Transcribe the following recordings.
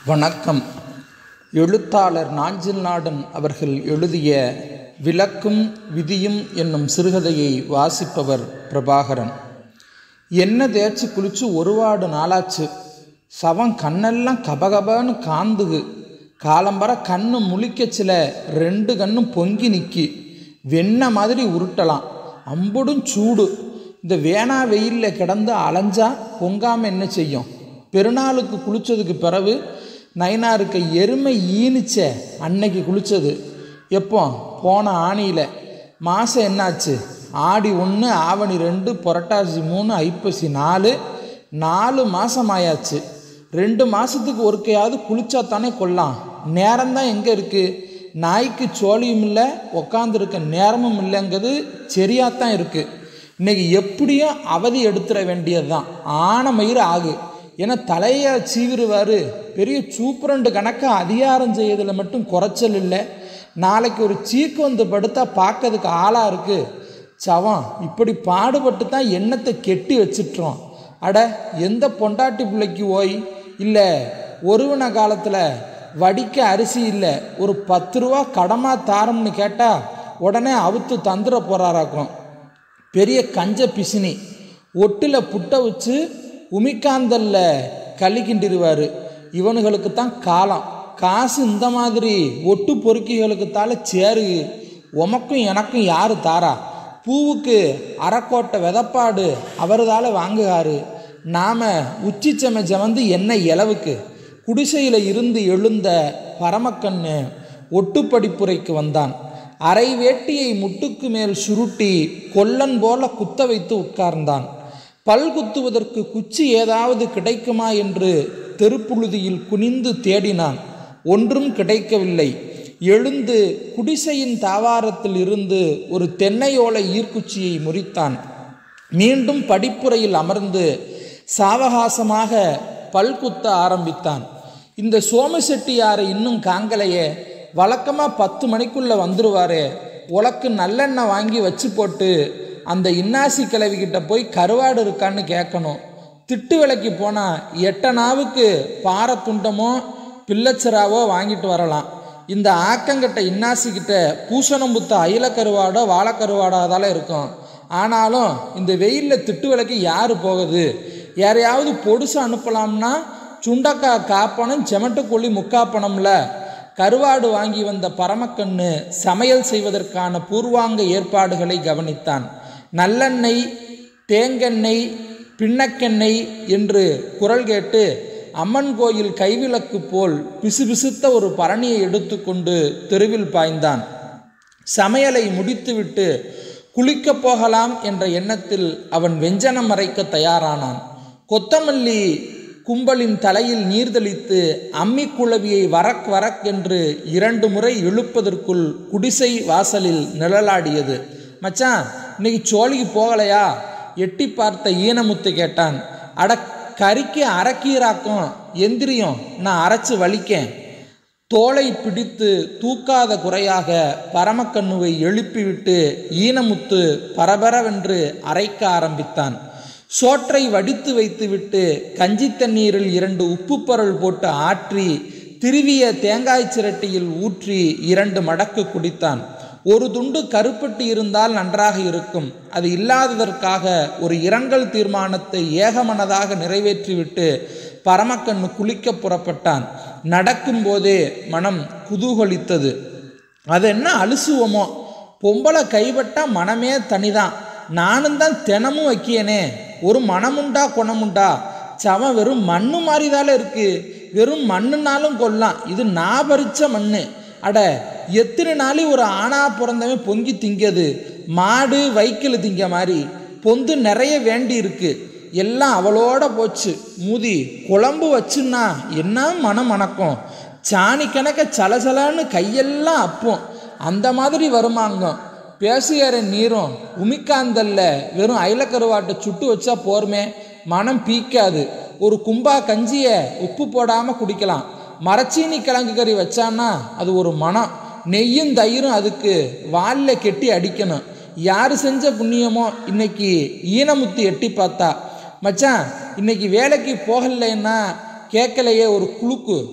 வணக்கம். எழுத்தாளர் நாஞ்சில் நாடன் அவர்கள் எழுதிய விளக்கும் விதியும் என்னும் சிறுகதையை வாசிப்பவர் பிரபாகரன். என்ன தேய்ச்சி குளிச்சு ஒரு வாடு நாளாச்சு. சவம் கண்ணெல்லாம் கபகபன்னு காந்துகு. காலம்பர கண்ணு முழிக்கச்சில 2 கண்ணும் பொங்கி நிற்கி. வெண்ணெய் மாதிரி உருட்டலாம். அம்புடும் சூடு. இந்த வேணா வெயிலில் கிடந்து அலைஞ்சா பொங்காமல் என்ன செய்யும்? பெருநாளுக்கு குளித்ததுக்கு பிறகு நைனாருக்கு எருமை ஈனிச்ச அன்னைக்கு குளித்தது. எப்போ? போன ஆணியில். மாதம் என்னாச்சு? ஆடி 1, ஆவணி 2, புரட்டாசி 3, ஐப்பசி 4 மாதம் ஆயாச்சு. 2 மாதத்துக்கு ஒருக்கையாவது குளிச்சா தானே கொள்ளலாம். நேரம்தான் எங்கே இருக்குது? நாய்க்கு சோழியும் இல்லை, உக்காந்துருக்க நேரமும் இல்லைங்கிறது சரியாகத்தான் இருக்குது. இன்றைக்கி எப்படியும் அவதி எடுத்துட வேண்டியது தான். ஆன மயிறு ஆகு. ஏன்னா தலையை சீவிருவார். பெரிய சூப்பரண்டு கணக்காக அதிகாரம் செய்யறதில் மட்டும் குறைச்சல் இல்லை. நாளைக்கு ஒரு சீக்கு வந்து படுத்தா பார்க்கறதுக்கு ஆளாக இருக்குது. சவம் இப்படி பாடுபட்டு தான் எண்ணத்தை கெட்டி வச்சிட்றோம். அட, எந்த பொண்டாட்டி பிள்ளைக்கு ஓய் இல்லை? ஒருவன காலத்தில் வடிக்க அரிசி இல்லை, ஒரு 10 ரூபா கடமாக தாரம்னு கேட்டால் உடனே அவுத்து தந்துட போகிறாராக்கும். பெரிய கஞ்ச பிசினி. ஒட்டில் புட்டை வச்சு உமிக்காந்தல்ல கழிக்கின்றிருவார். இவனுங்களுக்கு தான் காலம். காசு இந்த மாதிரி ஒட்டு பொறுக்கிகளுக்குத்தால சேரு. உமக்கும் எனக்கும் யார் தாரா? பூவுக்கு அரைக்கோட்டை விதப்பாடு அவர்தால வாங்குகாரு. நாம் உச்சி சமைச்ச வந்து என்ன இளவுக்கு? குடிசையில் இருந்து எழுந்த பரமக்கண்ணு ஒட்டுப்படிப்புரைக்கு வந்தான். அரை வேட்டியை முட்டுக்கு மேல் சுருட்டி கொல்லன் போல குத்த வைத்து உட்கார்ந்தான். பல் குத்துவதற்கு குச்சி ஏதாவது கிடைக்குமா என்று தெருப்புழுதியில் குனிந்து தேடினான். ஒன்றும் கிடைக்கவில்லை. எழுந்து குடிசையின் தாவாரத்தில் இருந்து ஒரு தென்னையோலை ஈர்க்குச்சியை முறித்தான். மீண்டும் படிப்புரையில் அமர்ந்து சாவகாசமாக பல் குத்த ஆரம்பித்தான். இந்த சோமசெட்டியாரை இன்னும் காங்கலையே. வழக்கமாக 10 மணிக்குள்ளே வந்துடுவாரே. உலக்கு நல்லெண்ணெய் வாங்கி வச்சு போட்டு அந்த இன்னாசி கிழவிக்கிட்ட போய் கருவாடு இருக்கான்னு கேட்கணும். திட்டு விலைக்கு போனால் 8 நாவுக்கு பாறை துண்டமோ பிள்ளச்சராவோ வாங்கிட்டு வரலாம். இந்த ஆக்கங்கிட்ட இன்னாசிக்கிட்ட பூசணம்புத்த அயில கருவாடோ வாழைக்கருவாடாதால இருக்கும். ஆனாலும் இந்த வெயிலில் திட்டு விலைக்கு யார் போகுது? யாரையாவது பொடுசு அனுப்பலாம்னா சுண்டக்காய் காப்பணம், செமட்டுக்கொல்லி முக்காப்பணம்ல. கருவாடு வாங்கி வந்த பரமக்கண்ணு சமையல் செய்வதற்கான பூர்வாங்க ஏற்பாடுகளை கவனித்தான். நல்லெண்ணெய், தேங்கெண்ணெய், பின்னக்கெண்ணெய் என்று குரல் கேட்டு அம்மன் கோயில் கைவிளக்கு போல் பிசுபிசுத்த ஒரு பரணியை எடுத்துக்கொண்டு தெருவில் பாய்ந்தான். சமையலை முடித்துவிட்டு குளிக்கப் போகலாம் என்ற எண்ணத்தில் அவன் வெஞ்சனம் அரைக்க தயாரானான். கொத்தமல்லி கும்பலின் தலையில் நீர்தளித்து அம்மிக்குழவியை வரக் வரக் என்று 2 முறை இழுப்பதற்குள் குடிசை வாசலில் நிழலாடியது. மச்சான், இன்னைக்கு சோழிக்கு போகலையா? எட்டி பார்த்த ஈனமுத்து கேட்டான். அட, கறிக்கு அரைக்கீராக்கும். எந்திரியும், நான் அரைச்சி வலிக்கேன். தோலை பிடித்து தூக்காத குறையாக பரமக்கண்ணுவை எழுப்பிவிட்டு ஈனமுத்து பரபரவென்று அரைக்க ஆரம்பித்தான். சோற்றை வடித்து வைத்துவிட்டு கஞ்சி தண்ணீரில் 2 உப்பு பரல் போட்டு ஆற்றி திருவிய தேங்காய் சிரட்டியில் ஊற்றி 2 மடக்கு குடித்தான். ஒரு துண்டு கருப்பட்டி இருந்தால் நன்றாக இருக்கும். அது இல்லாததற்காக ஒரு இரங்கல் தீர்மானத்தை ஏகமனதாக நிறைவேற்றிவிட்டு பரமக்கண்ணு குளிக்க புறப்பட்டான். நடக்கும்போதே மனம் குதூகலித்தது. அது என்ன அலுசுவமோ? பொம்பளை கைப்பட்டா மனமே தனிதான். நானும் தான் தினமும் வைக்கியனே. ஒரு மனமுண்டா குணமுண்டா? சவம் வெறும் மண்ணு மாதிரிதால இருக்கு. வெறும் மண்ணுனாலும் கொல்லாம். இது நான் பறிச்ச மண்ணு. அட, எத்தனை நாளி ஒரு ஆணா பிறந்தவன் பொங்கி திங்கது? மாடு வைக்கல் திங்க மாதிரி பொந்து நிறைய வேண்டி இருக்கு. எல்லாம் அவளோட போச்சு. மூதி குழம்பு வச்சுன்னா என்ன மனம் மணக்கும்? சாணி கணக்க சலசலன்னு கையெல்லாம் அப்போம். அந்த மாதிரி வருமாங்க. பேசுகிற நீரும் உமிக்காந்தல்ல வெறும் அயிலக்கருவாட்டை சுட்டு வச்சா போருமே, மனம் பீக்காது. ஒரு கும்பா கஞ்சியை உப்பு போடாமல் குடிக்கலாம். மரச்சீனி கிழங்கு கறி வச்சான்னா அது ஒரு மனம். நெய்யும் தயிரும் அதுக்கு வாலில் கெட்டி அடிக்கணும். யார் செஞ்ச புண்ணியமோ இன்னைக்கு ஈனமுத்து எட்டி பார்த்தா. மச்சான், இன்னைக்கு வேலைக்கு போகலைன்னா கேட்கலையே ஒரு குலுக்கு.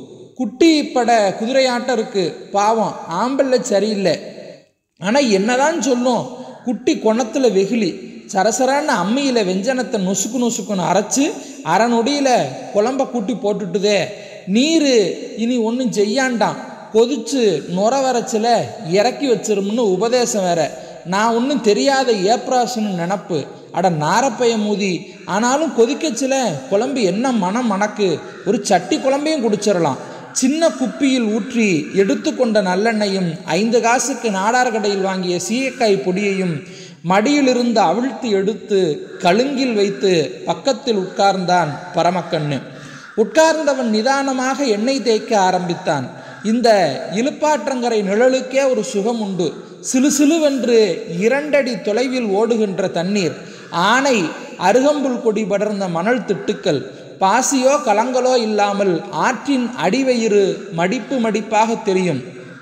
குட்டி பட குதிரையாட்டம் இருக்குது, பாவம் ஆம்பல்ல சரியில்லை. ஆனால் என்னதான் சொல்லும், குட்டி குணத்தில் வெகுளி. சரசரான அம்மியில் வெஞ்சனத்தை நொசுக்கு நொசுக்குன்னு அரைச்சி அரை நொடியில் குழம்ப கூட்டி போட்டுட்டுதே. நீர் இனி ஒன்றும் செய்யாண்டாம், கொதிச்சு நுர வரைச்சில் இறக்கி வச்சிரும்னு உபதேசம் வேற. நான் ஒன்றும் தெரியாத ஏப்ராசுன்னு நினப்பு. அட நாரப்பைய மூதி, ஆனாலும் கொதிக்கச்சில குழம்பு என்ன மனம் மணக்கு. ஒரு சட்டி குழம்பையும் குடிச்சிடலாம். சின்ன குப்பியில் ஊற்றி எடுத்துக்கொண்ட நல்லெண்ணையும் 5 காசுக்கு நாடார் கடையில் வாங்கிய சீயக்காய் பொடியையும் மடியிலிருந்து அவிழ்த்து எடுத்து கழுங்கில் வைத்து பக்கத்தில் உட்கார்ந்தான் பரமக்கண்ணு. உட்கார்ந்தவன் நிதானமாக எண்ணெய் தேய்க்க ஆரம்பித்தான். இந்த இலுப்பாற்றங்கரை நிழலுக்கே ஒரு சுகம் உண்டு. சிலுசிலுவென்று 2 அடி தொலைவில் ஓடுகின்ற தண்ணீர், ஆனை அருகம்புல் கொடி படர்ந்த மணல் திட்டுக்கள், பாசியோ கலங்களோ இல்லாமல் ஆற்றின் அடிவயிறு மடிப்பு மடிப்பாக தெரியும்.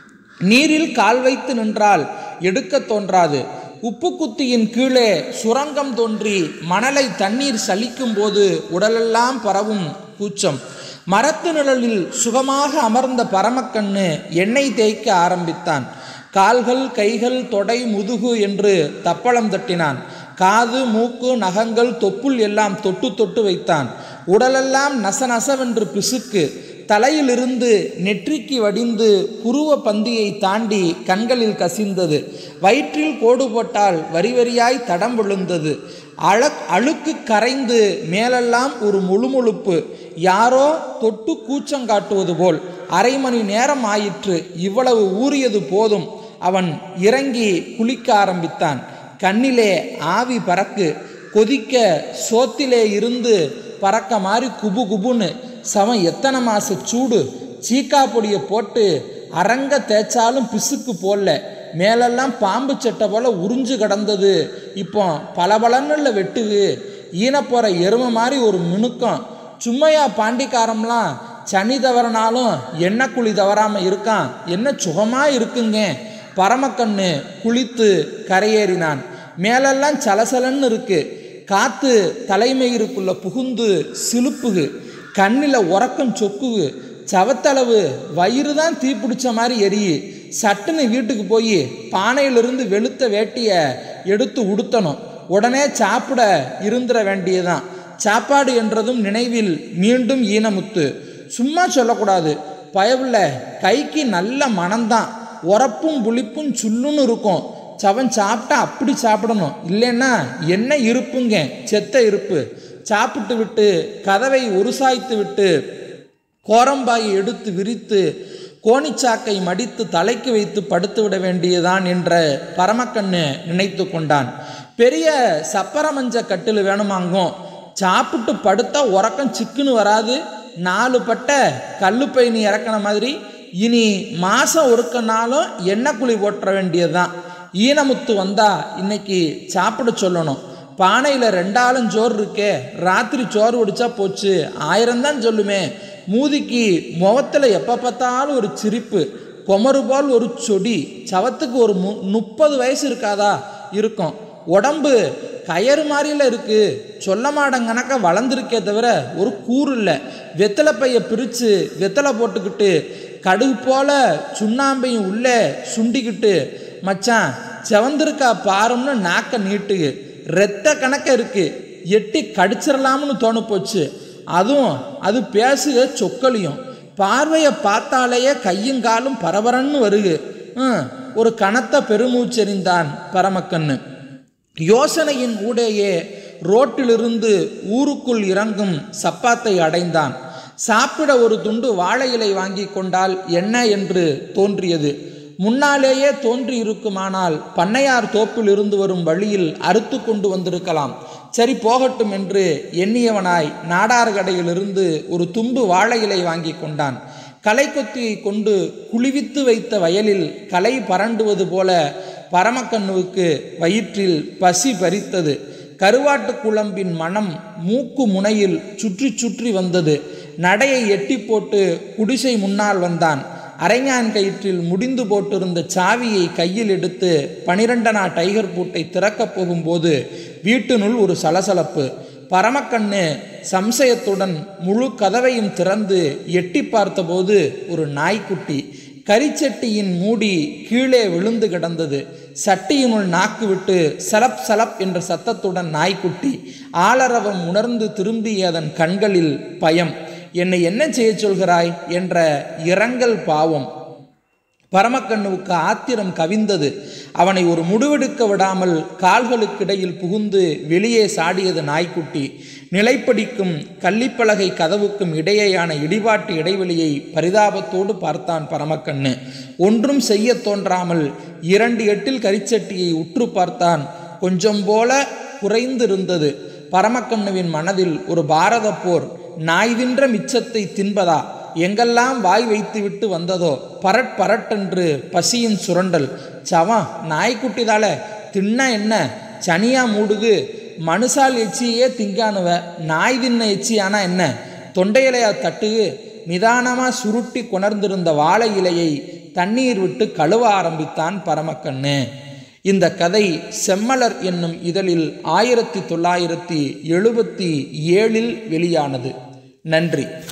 நீரில் கால் வைத்து நின்றால் எடுக்க தோன்றாது. உப்பு குத்தியின் கீழே சுரங்கம் தோன்றி மணலை தண்ணீர் சலிக்கும் போது உடலெல்லாம் பரவும் கூச்சம். மரத்து நிழலில் சுகமாக அமர்ந்த பரமக்கண்ணு எண்ணெய் தேய்க்க ஆரம்பித்தான். கால்கள், கைகள், தொடை, முதுகு என்று தப்பளம் தட்டினான். காது, மூக்கு, நகங்கள், தொப்புள் எல்லாம் தொட்டு தொட்டு வைத்தான். உடலெல்லாம் நசநசவென்று பிசுக்கு. தலையிலிருந்து நெற்றிக்கு வடிந்து புருவ பந்தியை தாண்டி கண்களில் கசிந்தது. வயிற்றில் கோடு போட்டால் வரி வரியாய் தடம் விழுந்தது. அழுக்கு கரைந்து மேலெல்லாம் ஒரு முழுமுழுப்பு. யாரோ தொட்டு கூச்சங்காட்டுவது போல். அரை மணி நேரம் ஆயிற்று. இவ்வளவு ஊறியது போதும். அவன் இறங்கி குளிக்க ஆரம்பித்தான். கண்ணிலே ஆவி பறக்கு. கொதிக்க சோத்திலே இருந்து பறக்க மாதிரி குபு குபுன்னு. சமம் எத்தனை மாச சூடு. சீக்கா பொடியை போட்டு அரங்க தேய்ச்சாலும் பிசுக்கு போடல. மேலெல்லாம் பாம்பு சட்டை போல் உறிஞ்சு கிடந்தது. இப்போ பலபலன்னு வெட்டுகு. ஈனப்போகிற எருமை மாதிரி ஒரு மினுக்கம். சும்மையா பாண்டிக்காரம்லாம் சனி தவறினாலும் எண்ணெய் குழி தவறாமல் இருக்கான். என்ன சுகமாக இருக்குங்க. பரமக்கண்ணு குளித்து கரையேறினான். மேலெல்லாம் சலசலன்னு இருக்கு. காற்று தலைமயிருக்குள்ள புகுந்து சிலுப்புகு. கண்ணில் உறக்கம் சொக்குகு. சவத்தளவு வயிறு தான் தீப்பிடிச்ச மாதிரி எரியுது. சட்டுன்னு வீட்டுக்கு போய் பானையிலிருந்து வெளுத்த வேட்டியை எடுத்து உடுத்தணும். உடனே சாப்பிட இருந்துட வேண்டியதான். சாப்பாடு என்றதும் நினைவில் மீண்டும் ஈனமுத்து. சும்மா சொல்லக்கூடாது. பயவுள்ள கைக்கு நல்ல மனம்தான். உரப்பும் புளிப்பும் சுல்லுன்னு இருக்கும். சவன் சாப்பிட்டா அப்படி சாப்பிடணும். இல்லைன்னா என்ன இருப்புங்க, செத்த இருப்பு. சாப்பிட்டு விட்டு கதவை உருசாய்த்து விட்டு கோரம்பாயை எடுத்து விரித்து கோணிச்சாக்கை மடித்து தலைக்கு வைத்து படுத்து விட வேண்டியதான் என்ற பரமக்கண்ணு நினைத்து கொண்டான். பெரிய சப்பரமஞ்ச கட்டில் வேணுமாங்கும். சாப்பிட்டு படுத்தா உறக்கம் சிக்குன்னு வராது. 4 பட்டை கல்லுப்பைனி இறக்கின மாதிரி. இனி மாதம் ஒருக்கனாலும் எண்ணெய் குழி போட்டுற வேண்டியதுதான். ஈனமுத்து வந்தா இன்னைக்கு சாப்பிட சொல்லணும். பானையில் 2 ஆளும் சோறு இருக்கே. ராத்திரி சோறு ஒடிச்சா போச்சு. 1000 தான் சொல்லுமே. மூதிக்கு முகத்தில் எப்போ பார்த்தாலும் ஒரு சிரிப்பு. கொமரு போல் ஒரு சொடி. சவத்துக்கு ஒரு 30 வயசு இருக்காதா? இருக்கும். உடம்பு கயறு மாதிரில இருக்கு. சொல்ல மாடங்கணக்க வளர்ந்துருக்கே தவிர ஒரு கூறு இல்லை. வெத்தலை பையை பிரித்து வெத்தலை போட்டுக்கிட்டு கடுகு போல சுண்ணாம்பையும் உள்ளே சுண்டிக்கிட்டு மச்சான் செவந்திருக்கா பாரும்னு நாக்க நீட்டுகு. இரத்த கணக்க இருக்கு. எட்டி கடிச்சிடலாம்னு தோணு போச்சு. அதுவும் அது பேசுக சொக்கலியும். பார்வையை பார்த்தாலேயே கையும் காலும் பரபரன்னு வருகு. ஒரு கனத்த பெருமூச்செறிந்தான் பரமக்கண்ணு. யோசனையின் ஊடேயே ரோட்டிலிருந்து ஊருக்குள் இறங்கும் சப்பாத்தை அடைந்தான். சாப்பிட ஒரு துண்டு வாழை இலை வாங்கி கொண்டால் என்ன என்று தோன்றியது. முன்னாலேயே தோன்றி இருக்குமானால் பண்ணையார் தோப்பில் இருந்து வரும் வழியில் அறுத்து கொண்டு வந்திருக்கலாம். சரி போகட்டும் என்று எண்ணியவனாய் நாடார் கடையிலிருந்து ஒரு தும்பு வாழை இலை வாங்கி கொண்டான். களை கொத்தியை கொண்டு குளிவித்து வைத்த வயலில் களை பரண்டுவது போல பரமக்கண்ணுவுக்கு வயிற்றில் பசி பறித்தது. கருவாட்டு குழம்பின் மனம் மூக்கு முனையில் சுற்றி சுற்றி வந்தது. நடையை எட்டி போட்டு குடிசை முன்னால் வந்தான். அரைஞான் கயிற்றில் முடிந்து போட்டிருந்த சாவியை கையில் எடுத்து 12 டைகர் பூட்டை திறக்கப் போகும்போது வீட்டினுள் ஒரு சலசலப்பு. பரமக்கண்ணு சம்சயத்துடன் முழு கதவையும் திறந்து எட்டி பார்த்தபோது ஒரு நாய்க்குட்டி கரிச்சட்டியின் மூடி கீழே விழுந்து கிடந்தது. சட்டியினுள் நாக்கு விட்டு சலப் சலப் என்ற சத்தத்துடன் நாய்க்குட்டி ஆளரவம் உணர்ந்து திரும்பிய அதன் கண்களில் பயம். என்னை என்ன செய்ய சொல்கிறாய் என்ற இரங்கல் பாவம். பரமக்கண்ணுவுக்கு ஆத்திரம் கவிந்தது. அவனை ஒரு முடிவெடுக்க விடாமல் கால்களுக்கிடையில் புகுந்து வெளியே சாடியது நாய்க்குட்டி. நிலைப்படிக்கும் கள்ளிப்பலகை கதவுக்கும் இடையேயான இடிபாட்டு இடைவெளியை பரிதாபத்தோடு பார்த்தான் பரமக்கண்ணு. ஒன்றும் செய்ய தோன்றாமல் 2 எட்டில் கரிச்சட்டியை உற்று பார்த்தான். கொஞ்சம் போல குறைந்திருந்தது. பரமக்கண்ணுவின் மனதில் ஒரு பாரத போர். நாய் தின்ற மிச்சத்தை தின்பதா? எங்கெல்லாம் வாய் வைத்துவிட்டு வந்ததோ பரட் பரட்டென்று பசியின் சுரண்டல். சவம் நாய்க்குட்டிதால தின்ன என்ன சனியா மூடுகு? மனுஷால் எச்சியே திங்கானுவ, நாய் தின்ன எச்சியானா என்ன? தொண்டையிலையா தட்டுகு? நிதானமாக சுருட்டி கொணர்ந்திருந்த வாழை இலையை தண்ணீர் விட்டு கழுவ ஆரம்பித்தான் பரமக்கண்ணு. இந்த கதை செம்மலர் என்னும் இதழில் 1977 வெளியானது. நன்றி.